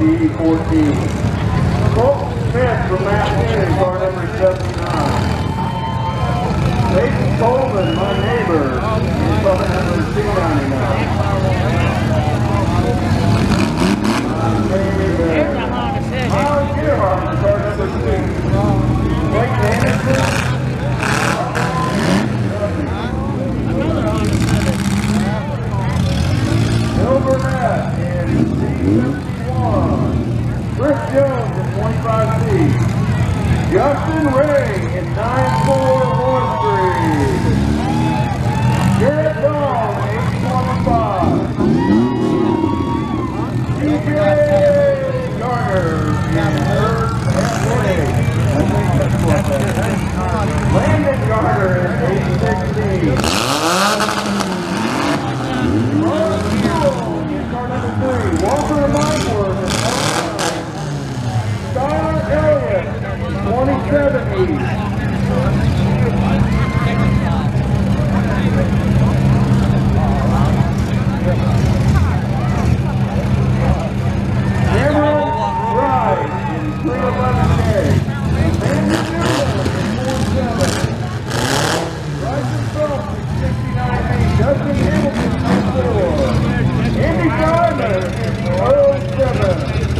D14. Colton Smith from Matt in car number 79. Jason Coleman, my neighbor, in car number 299. Miles Gerhardt in car number 2. Blake Anderson. Bill Burnett in C71. Chris Jones in 25C. Justin Ray in 9413. Garrett Dahl in 825. DJ Garner in 3rd Athletic. I think that's what that is. Landon Garner in 816. Walter Lightworth in 29. Skylar Elliott, 2070. Cameron Wright in 311K. Amanda Newland in 47. Bryson Phillips in 69A. Justin Hamilton in 4. Andy Diamond in 07.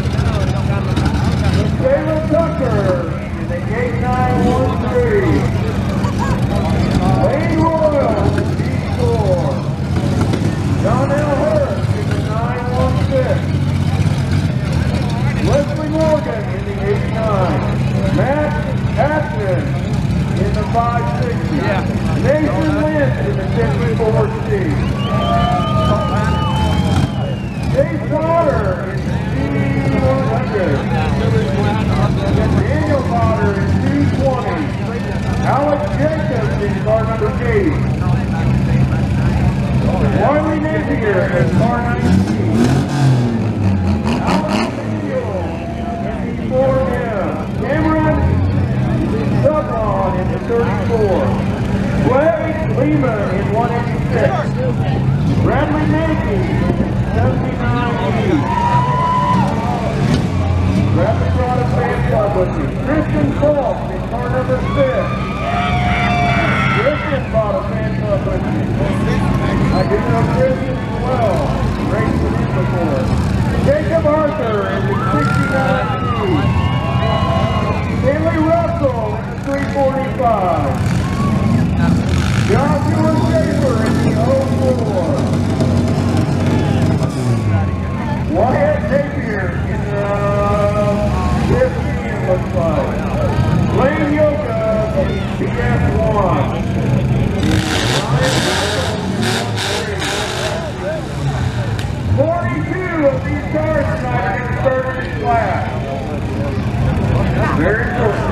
Taylor Tucker in the gate 913. Wayne Royal in the D4. Donnell Hurst in the 916. Leslie Morgan in the 89. Matt Ashton in the 560. Nathan Lynch in the 54C. Dave Potter in C100. Daniel Potter in C20. Alex Jacobs in car number 8. Wiley Napier in car 19. Alex Steele in C4M. Cameron Sublon in the 34. Blake Lima in 186. Bradley Mackey 79E. Rapid Prada Fan Club with you. Christian Falk in car number 6. Christian bought a fan club with you. I do know Christian as well. Raced with him before. Jacob Arthur in the 69E. Stanley Russell in the 345. Joshua Schaefer in the 04. Wyatt Napier in the 15, looks like. Lane Yoka in BS1. 42 of these cars tonight are getting started in class. Very important.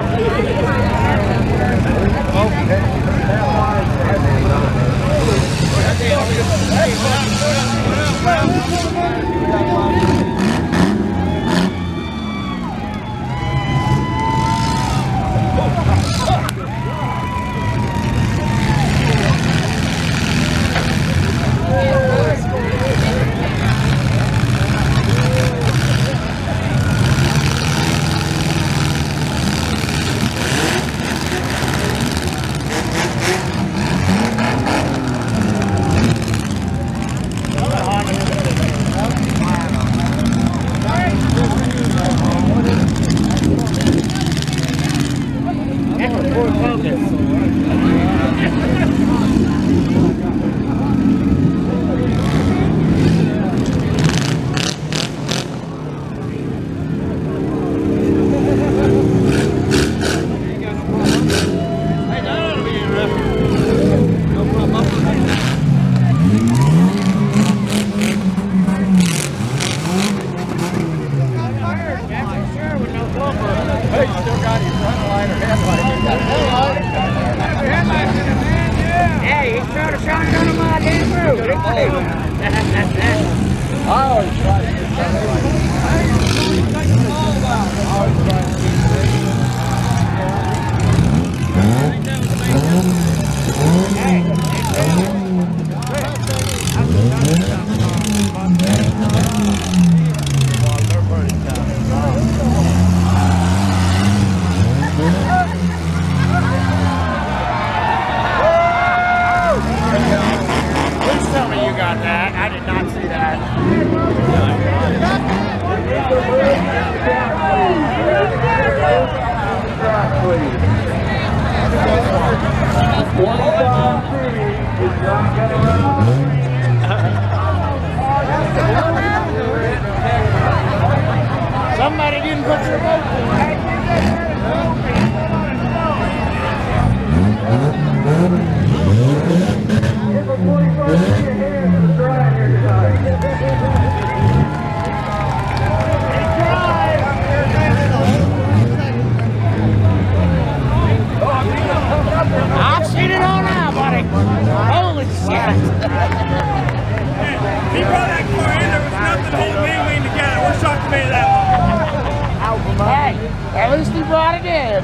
He brought that car in, there was nothing holding anything together. We're shocked to me that one. Hey, at least he brought it in.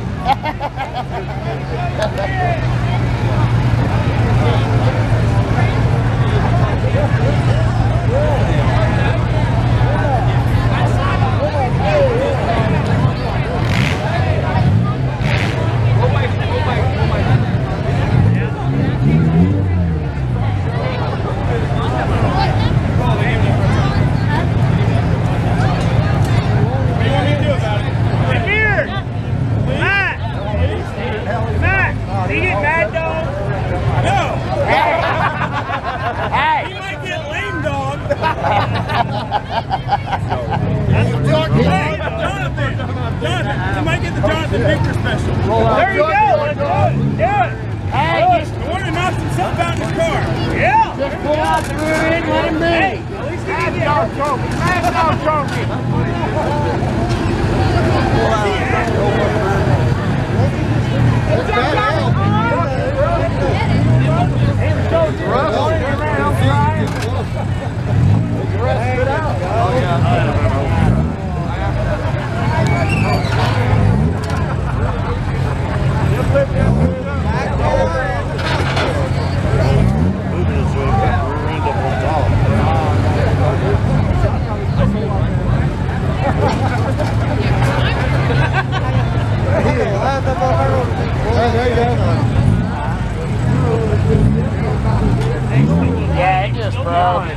Yeah, it just broke.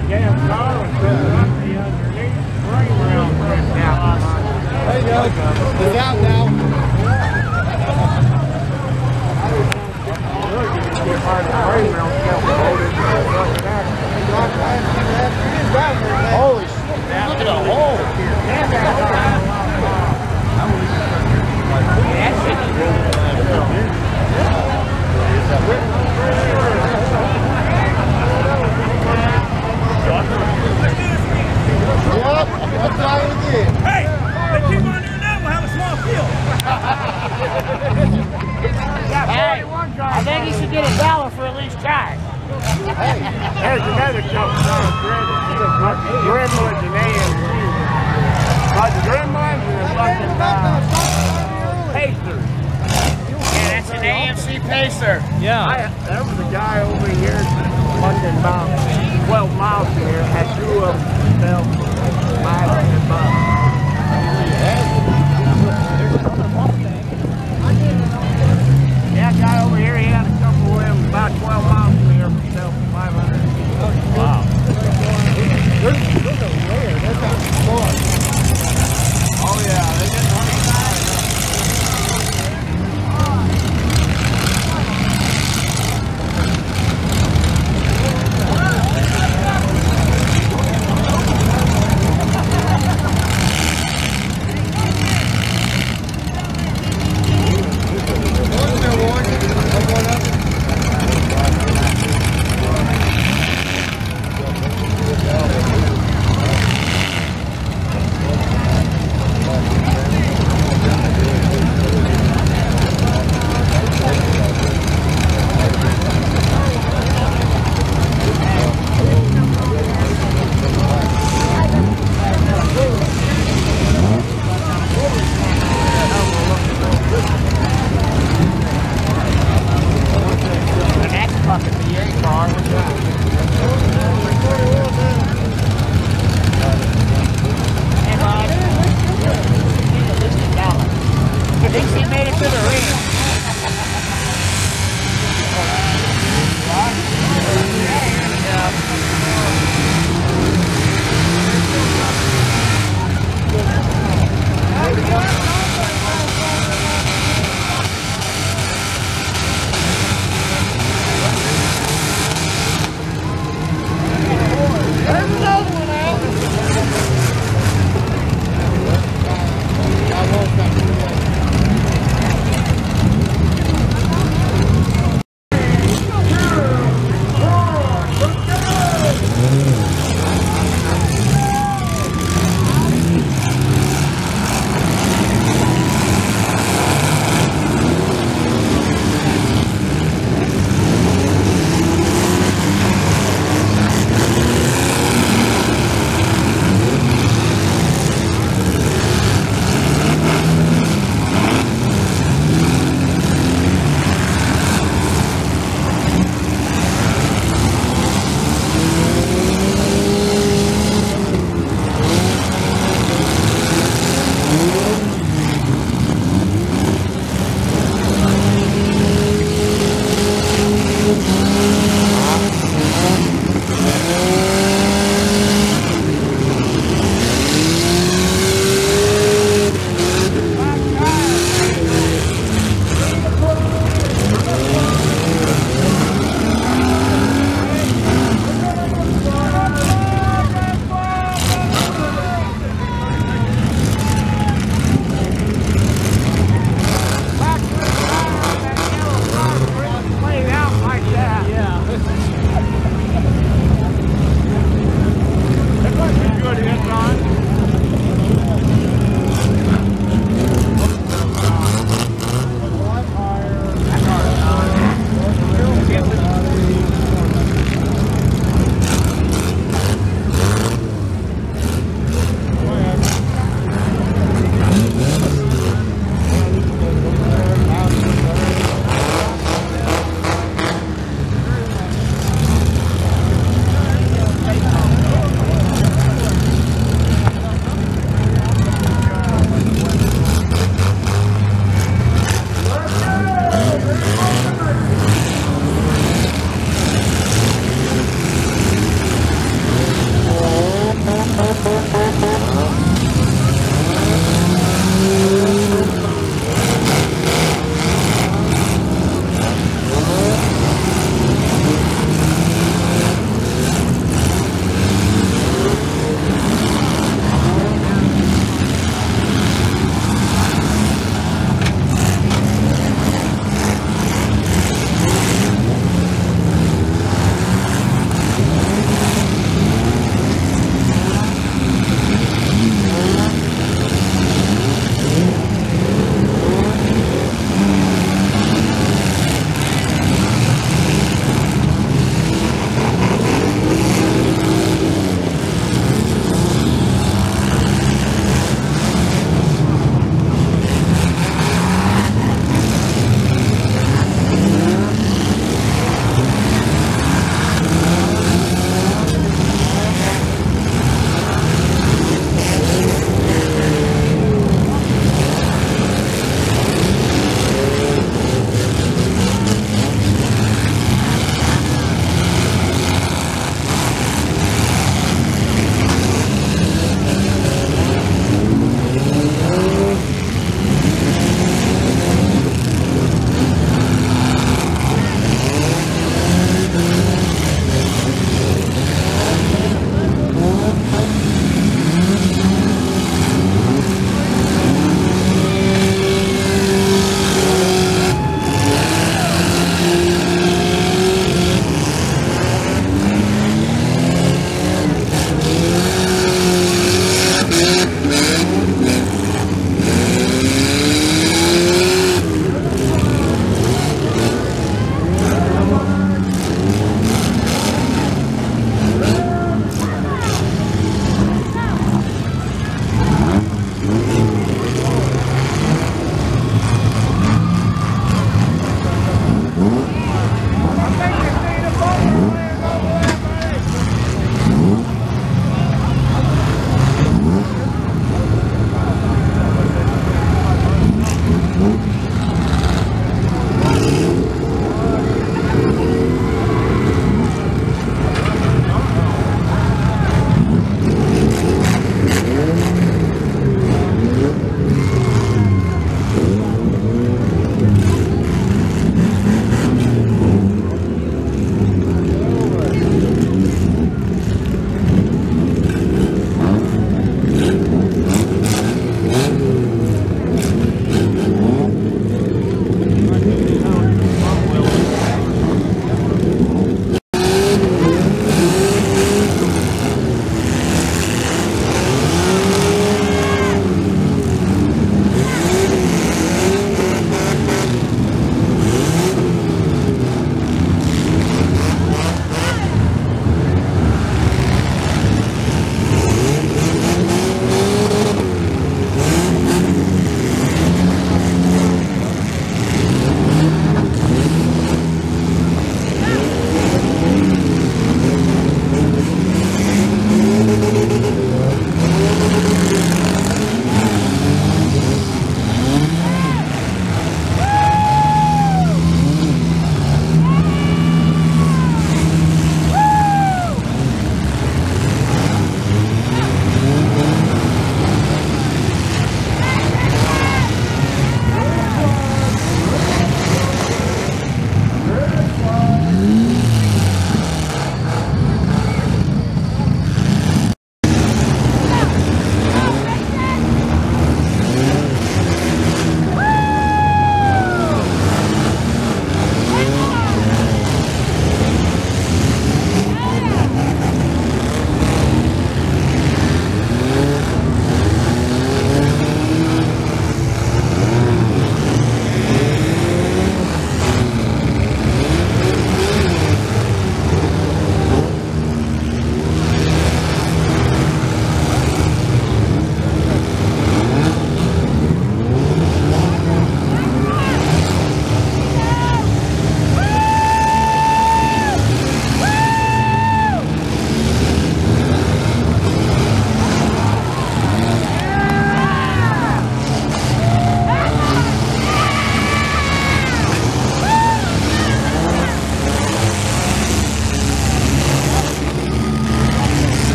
There you go. It's out now. Holy shit. Look at the hole. Hey, they keep on doing that, we'll have a small field. Hey, I think he should get $1 for at least trying. Hey, there's another jump on Gremlins and AMC. Like the Gremlins and the fucking Pacers. Yeah, that's an AMC Pacer. Yeah. There was a guy over here fucking about 12 miles from here, had 2 of them sell $500. Yeah, guy over here, he had a couple of them about 12 miles from here for sale for $500. Wow. They're rare. They're not fun. Oh yeah, they get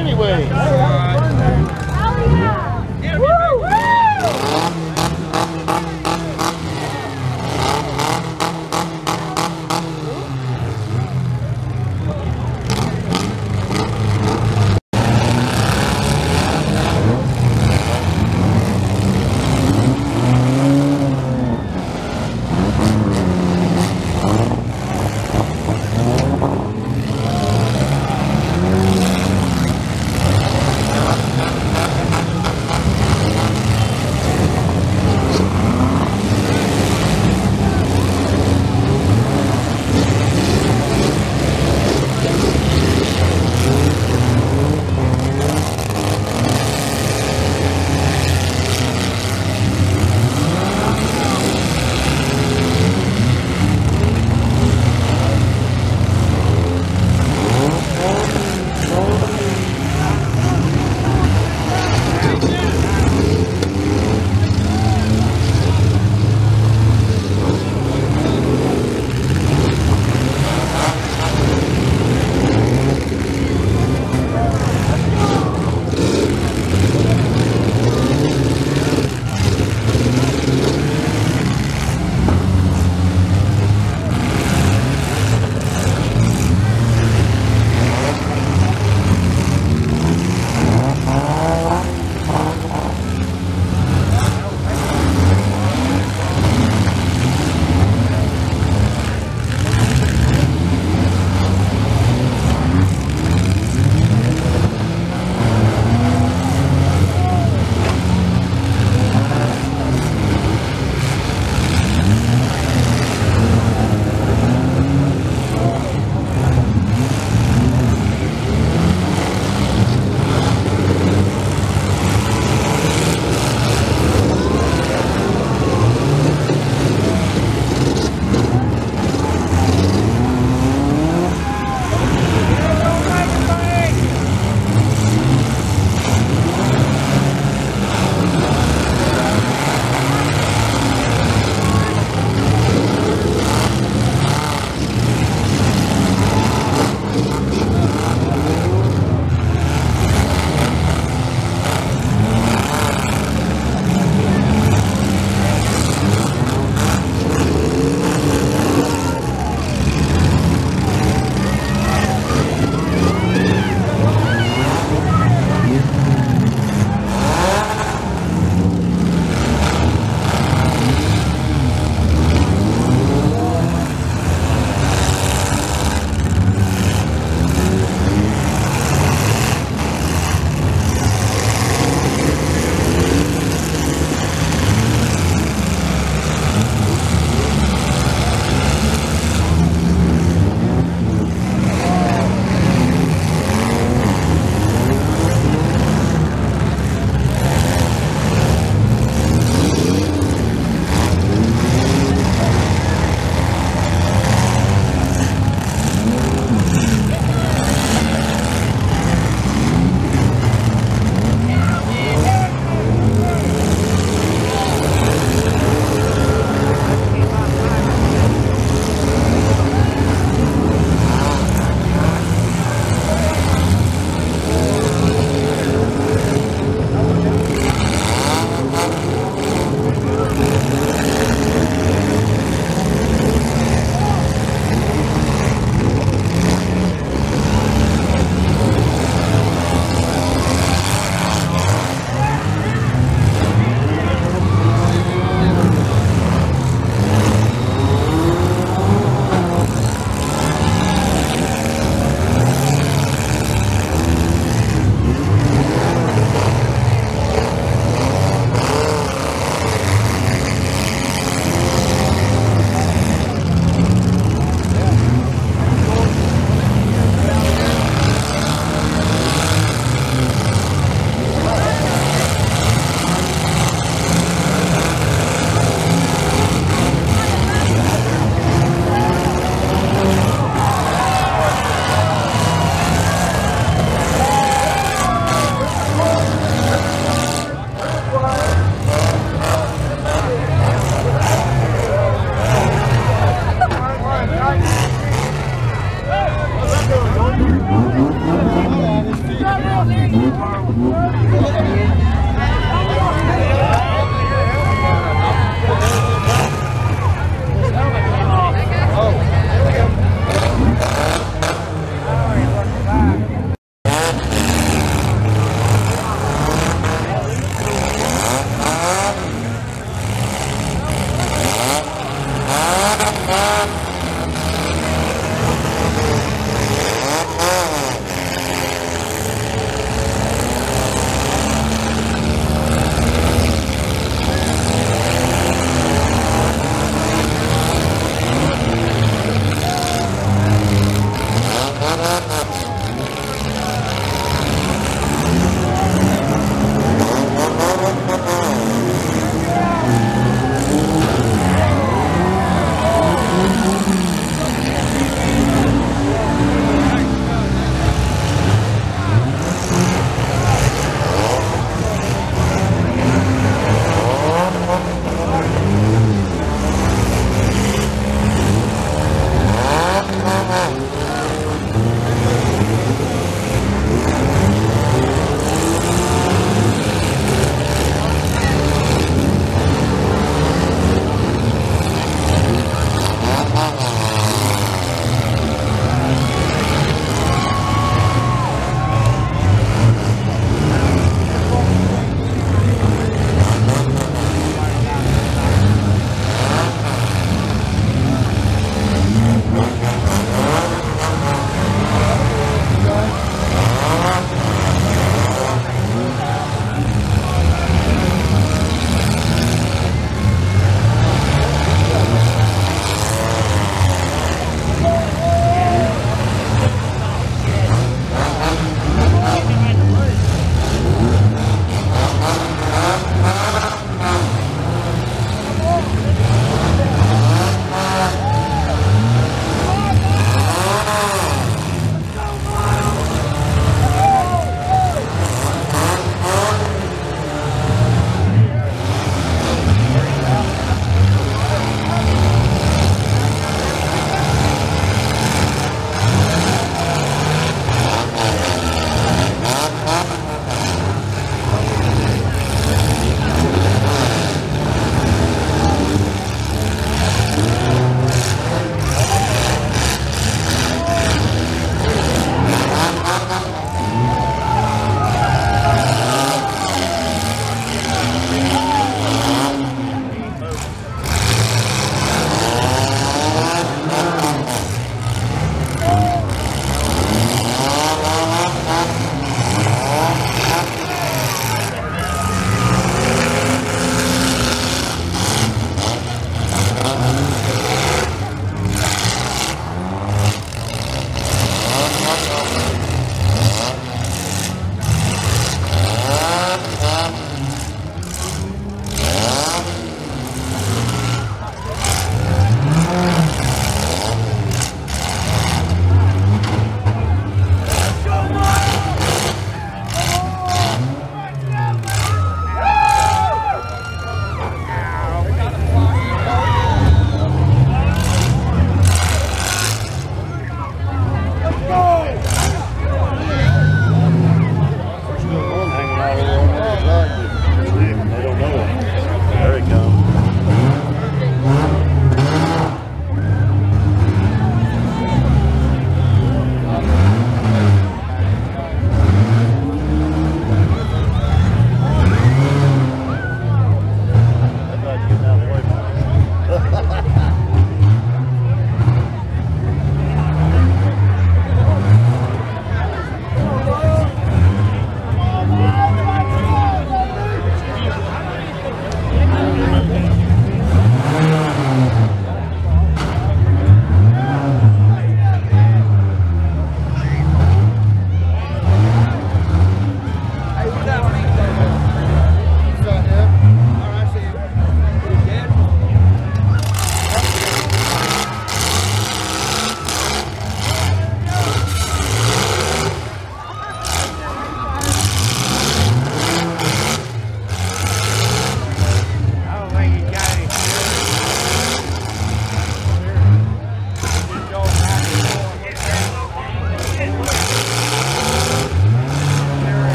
anyway.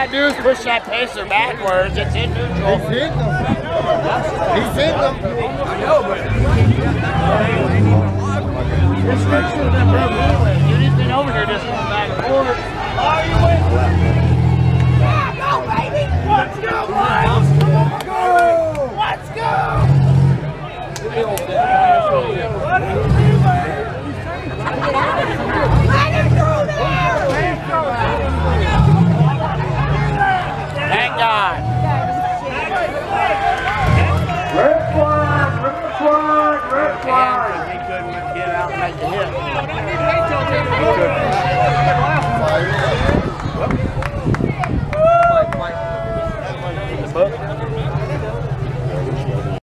gotta do is push that pacer backwards. It's in neutral. He's hitting them. He's hitting them. I know, but this thing should have been broke anyway. Dude, he's been over here just going back and forth. Oh, you win. Go, baby. Let's go, Miles. Go. Let's go. Thank God. Red flag, red flag, red flag. He couldn't get out and make the hit. The book?